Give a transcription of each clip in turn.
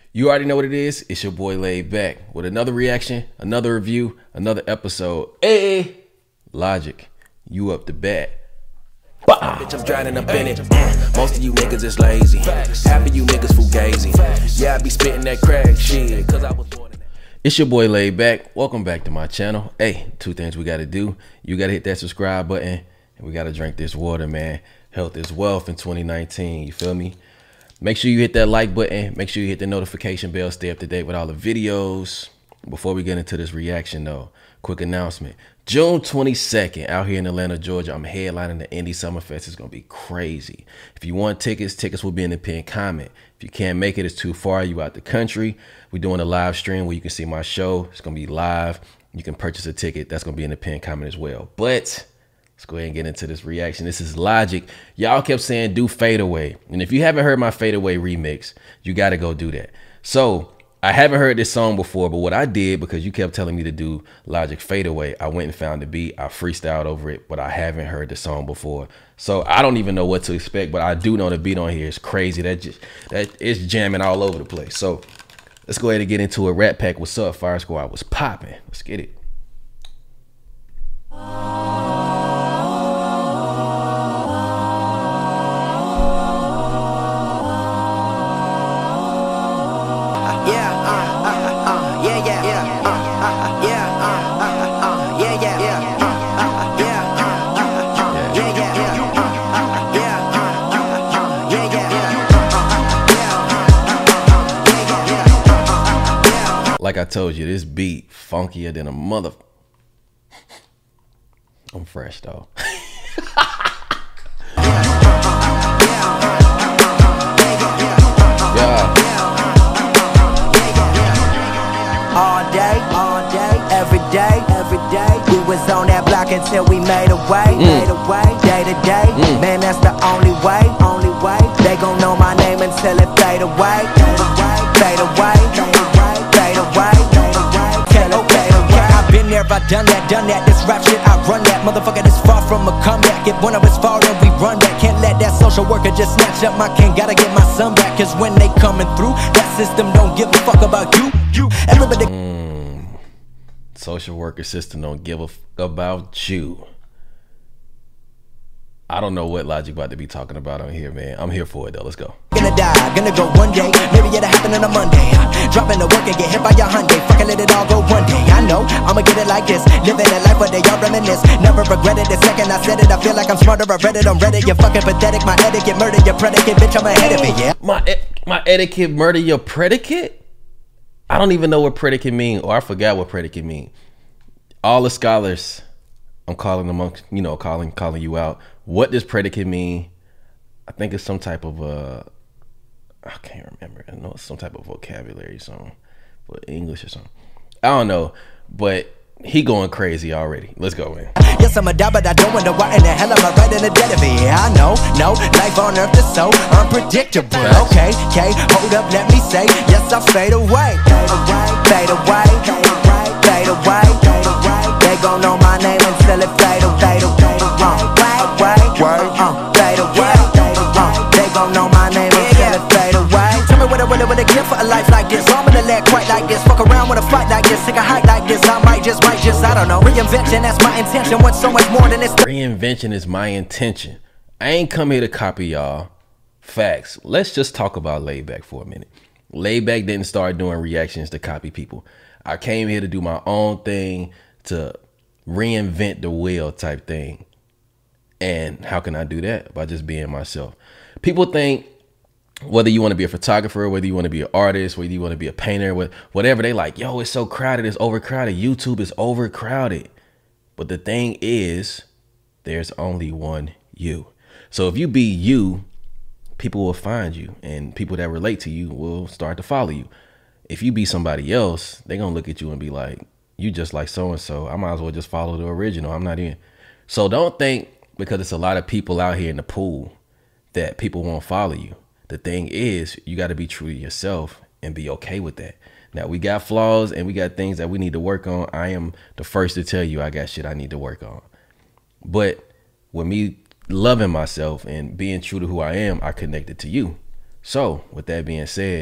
You already know what it is. It's your boy Laid Back with another reaction, another review, another episode. Hey, Logic, you up to bat. Bitch, I'm drowning up in it. Most of you niggas is lazy. Half of you niggas fugazi. Yeah, I be spitting that crack shit, cause I was born in that. It's your boy Laid Back. Welcome back to my channel. Hey, two things we gotta do. You gotta hit that subscribe button, and we gotta drink this water, man. Health is wealth in 2019. You feel me? Make sure you hit that like button. Make sure you hit the notification bell. Stay up to date with all the videos. Before we get into this reaction, though, quick announcement. June 22nd, out here in Atlanta, Georgia, I'm headlining the Indie Summerfest. It's going to be crazy. If you want tickets, tickets will be in the pinned comment. If you can't make it, it's too far, you out the country, we're doing a live stream where you can see my show. It's going to be live. You can purchase a ticket. That's going to be in the pinned comment as well. But let's go ahead and get into this reaction. This is Logic. Y'all kept saying do Fade Away. And if you haven't heard my Fade Away remix, you got to go do that. So I haven't heard this song before, but what I did, because you kept telling me to do Logic Fade Away, I went and found the beat. I freestyled over it, but I haven't heard the song before. So I don't even know what to expect, but I do know the beat on here is crazy. That it's jamming all over the place. So let's go ahead and get into it. Rat Pack, what's up? Fire Squad was popping. Let's get it. Like I told you, this beat funkier than a mother. I'm fresh though. All day, every day. We was on that block until we made a way, day to day. Man, that's the only way. They gon' know my name until it fade away, fade away. I've been there, I done that. This rap shit, I run that. Motherfucker, this far from a comeback. If one of us fall, then we run back. Can't let that social worker just snatch up my king. Gotta get my son back, cause when they coming through, that system don't give a fuck about you. Everybody. Social worker system don't give a fuck about you. I don't know what Logic about to be talking about on here, man. I'm here for it though. Let's go. Gonna die, gonna go one day. Maybe it'll happen on a Monday. Dropping the work and get hit by your Hyundai. Fucking let it all go one day. I know I'ma get it like this. Living a life where they all reminisce. Never regretted the second I said it. I feel like I'm smarter. I read it on Reddit. You're fucking pathetic. My etiquette murder your predicate. Bitch, I'm ahead of it, yeah. My etiquette murder your predicate? I don't even know what predicate mean, or I forgot what predicate mean. All the scholars, I'm calling them, you know, calling you out. What does predicate mean? I think it's some type of I can't remember. I know it's some type of vocabulary song for English or something. I don't know, but he going crazy already. Let's go, man. Yes, I'm a die, but I don't wonder why in the hell am I right in the dead of it. Yeah, I know, no, life on earth is so unpredictable. Okay, hold up, let me say, yes, I fade away. Fade away. They gon' know my name until it fade away. Fade away. They gon' know my name until it fade away. Tell me what I really care for a life like this. I'm gonna let quite like this. Fuck around with a fight like this. Take a hike like this. I might just, I don't know. Reinvention, that's my intention. What's so much more than this? Reinvention is my intention. I ain't come here to copy y'all. Facts. Let's just talk about Laid Back for a minute. Laid Back didn't start doing reactions to copy people. I came here to do my own thing, to reinvent the wheel type thing. And how can I do that? By just being myself. People think whether you want to be a photographer, whether you want to be an artist, whether you want to be a painter, whatever, they like, yo, it's so crowded, it's overcrowded. YouTube is overcrowded. But the thing is, there's only one you. So if you be you, people will find you, and people that relate to you will start to follow you. If you be somebody else, they're going to look at you and be like, you just like so-and-so. I might as well just follow the original. I'm not in. So don't think because it's a lot of people out here in the pool that people won't follow you. The thing is, you got to be true to yourself and be okay with that. Now, we got flaws and we got things that we need to work on. I am the first to tell you I got shit I need to work on. But with me loving myself and being true to who I am, I connected to you. So with that being said,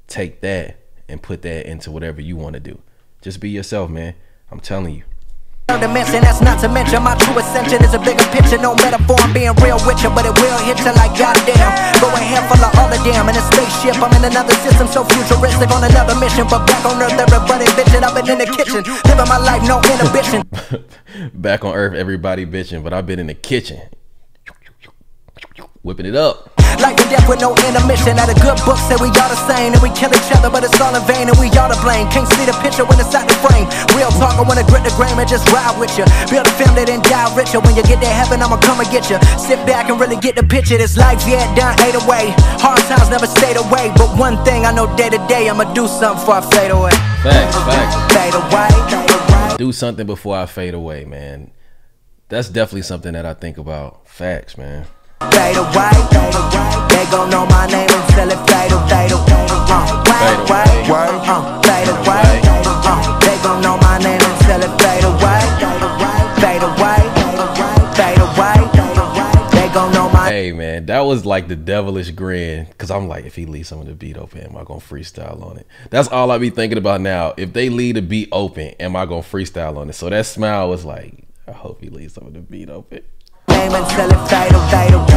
take that and put that into whatever you want to do. Just be yourself, man. I'm telling you. Dimension, that's not to mention my true ascension is a bigger picture. No metaphor, I'm being real with you, but it will hit you like goddamn. Go ahead, full of all the damn in a spaceship. I'm in another system, so futuristic on another mission. But back on Earth, everybody bitching. I've been in the kitchen, living my life, no inhibition. Back on Earth, everybody bitching, but I've been in the kitchen, whipping it up. Life and death with no intermission. At a good book said we all the same, and we kill each other, but it's all in vain, and we all to blame. Can't see the picture when it's out the frame. Real talk, I wanna grit the grain and just ride with you. Build a family, then die richer. When you get to heaven, I'ma come and get you. Sit back and really get the picture. This life, yeah, done ate away. Hard times never stayed away, but one thing I know day to day, I'ma do something before I fade away. Facts, facts. Fade away, fade away. Do something before I fade away, man. That's definitely something that I think about. Facts, man. Fade away, fade away. They gon' know my name until it fade away, fade away. Fade away. They gon' know my name until it fade away, fade away, fade away. They gon' know my. Hey man, that was like the devilish grin, cause I'm like, if he leaves some of the beat open, am I gonna freestyle on it? That's all I be thinking about now. If they leave the beat open, am I gonna freestyle on it? So that smile was like, I hope he leaves some of the beat open. Name until it fade away, fade away.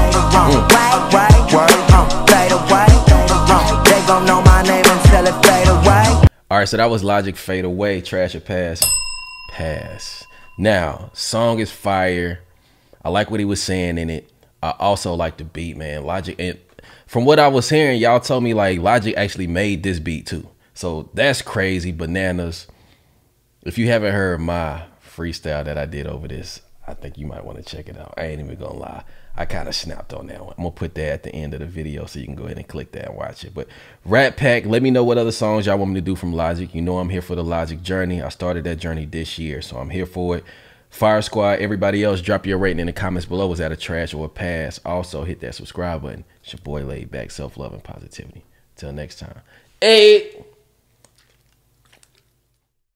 They gon' know my name until it fade away. All right, so that was Logic, Fade Away. Trash or pass? Pass. Now, song is fire. I like what he was saying in it. I also like the beat, man. Logic, and from what I was hearing, y'all told me like Logic actually made this beat too. So that's crazy, bananas. If you haven't heard my freestyle that I did over this, I think you might want to check it out. I ain't even gonna lie. I kind of snapped on that one. I'm gonna put that at the end of the video so you can go ahead and click that and watch it. But Rat Pack, let me know what other songs y'all want me to do from Logic. You know I'm here for the Logic journey. I started that journey this year, so I'm here for it. Fire Squad, everybody else, drop your rating in the comments below. Was that a trash or a pass? Also, hit that subscribe button. It's your boy Laid Back, self-love and positivity. Till next time. Hey!